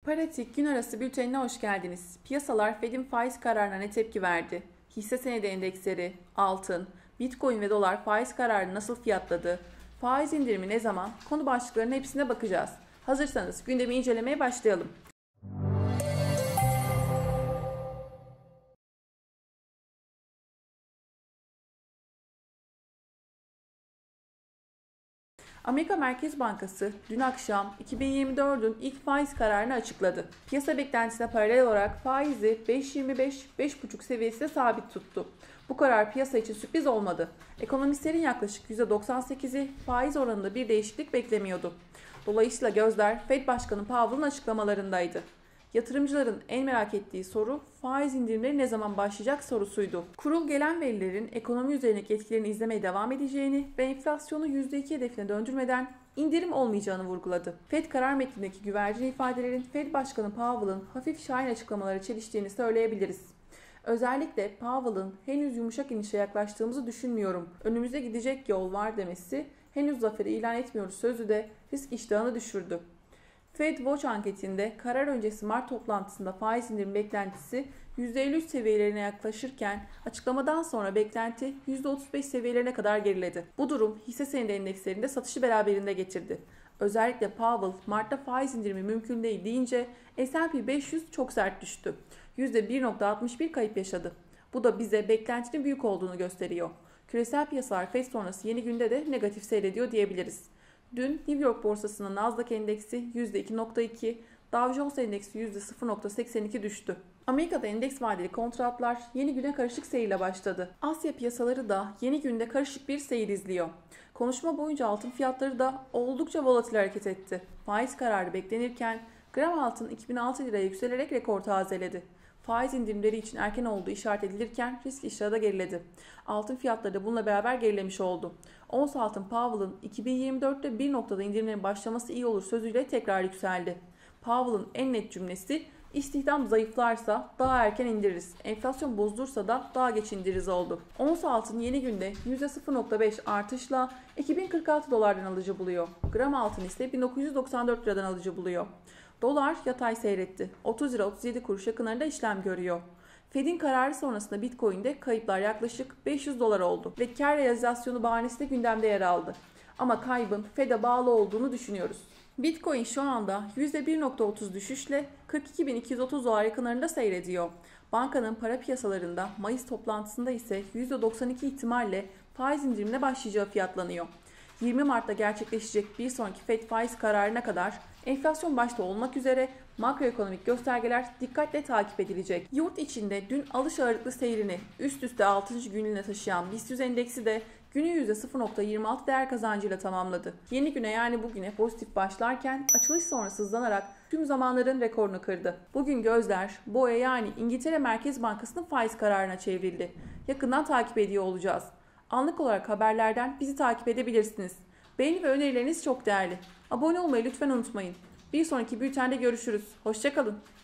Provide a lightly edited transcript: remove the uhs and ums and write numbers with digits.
Paratik gün arası bültenine hoş geldiniz. Piyasalar Fed'in faiz kararına ne tepki verdi? Hisse senedi endeksleri, altın, Bitcoin ve dolar faiz kararını nasıl fiyatladı? Faiz indirimi ne zaman? Konu başlıklarının hepsine bakacağız. Hazırsanız gündemi incelemeye başlayalım. Amerika Merkez Bankası dün akşam 2024'ün ilk faiz kararını açıkladı. Piyasa beklentisine paralel olarak faizi 5.25-5.5 seviyesinde sabit tuttu. Bu karar piyasa için sürpriz olmadı. Ekonomistlerin yaklaşık %98'i faiz oranında bir değişiklik beklemiyordu. Dolayısıyla gözler Fed Başkanı Powell'ın açıklamalarındaydı. Yatırımcıların en merak ettiği soru faiz indirimleri ne zaman başlayacak sorusuydu. Kurul gelen verilerin ekonomi üzerindeki etkilerini izlemeye devam edeceğini ve enflasyonu %2 hedefine döndürmeden indirim olmayacağını vurguladı. Fed karar metnindeki güvercin ifadelerin Fed Başkanı Powell'ın hafif şahin açıklamaları çeliştiğini söyleyebiliriz. Özellikle Powell'ın henüz yumuşak inişe yaklaştığımızı düşünmüyorum, önümüze gidecek yol var demesi, henüz zaferi ilan etmiyoruz sözü de risk iştahını düşürdü. Fed Watch anketinde karar öncesi Mart toplantısında faiz indirim beklentisi %53 seviyelerine yaklaşırken açıklamadan sonra beklenti %35 seviyelerine kadar geriledi. Bu durum hisse senedi endekslerinde satışı beraberinde getirdi. Özellikle Powell Mart'ta faiz indirimi mümkün değil deyince S&P 500 çok sert düştü. %1.61 kayıp yaşadı. Bu da bize beklentinin büyük olduğunu gösteriyor. Küresel piyasalar Fed sonrası yeni günde de negatif seyrediyor diyebiliriz. Dün New York borsasının Nasdaq endeksi %2.2, Dow Jones endeksi %0.82 düştü. Amerika'da endeks vadeli kontratlar yeni güne karışık seyirle başladı. Asya piyasaları da yeni günde karışık bir seyir izliyor. Konuşma boyunca altın fiyatları da oldukça volatil hareket etti. Faiz kararı beklenirken gram altın 2006 liraya yükselerek rekor tazeledi. Faiz indirimleri için erken olduğu işaret edilirken risk iştahı da geriledi. Altın fiyatları da bununla beraber gerilemiş oldu. Ons altın Powell'ın 2024'te bir noktada indirimlerin başlaması iyi olur sözüyle tekrar yükseldi. Powell'ın en net cümlesi istihdam zayıflarsa daha erken indiririz, enflasyon bozulursa da daha geç indiririz oldu. Ons altın yeni günde %0.5 artışla 2046 dolardan alıcı buluyor. Gram altın ise 1994 liradan alıcı buluyor. Dolar yatay seyretti. 30 lira 37 kuruş yakınlarında işlem görüyor. Fed'in kararı sonrasında Bitcoin'de kayıplar yaklaşık 500 dolar oldu ve kar realizasyonu bahanesi de gündemde yer aldı. Ama kaybın Fed'e bağlı olduğunu düşünüyoruz. Bitcoin şu anda %1.30 düşüşle 42.230 dolar yakınlarında seyrediyor. Bankanın para piyasalarında Mayıs toplantısında ise %92 ihtimalle faiz indirimine başlayacağı fiyatlanıyor. 20 Mart'ta gerçekleşecek bir sonraki Fed faiz kararına kadar enflasyon başta olmak üzere makroekonomik göstergeler dikkatle takip edilecek. Yurt içinde dün alış ağırlıklı seyrini üst üste 6. gününe taşıyan BIST 100 endeksi de günü %0.26 değer kazancıyla tamamladı. Yeni güne yani bugüne pozitif başlarken açılış sonrası hızlanarak tüm zamanların rekorunu kırdı. Bugün gözler BOE yani İngiltere Merkez Bankası'nın faiz kararına çevrildi. Yakından takip ediyor olacağız. Anlık olarak haberlerden bizi takip edebilirsiniz. Beğeni ve önerileriniz çok değerli. Abone olmayı lütfen unutmayın. Bir sonraki bültende görüşürüz. Hoşça kalın.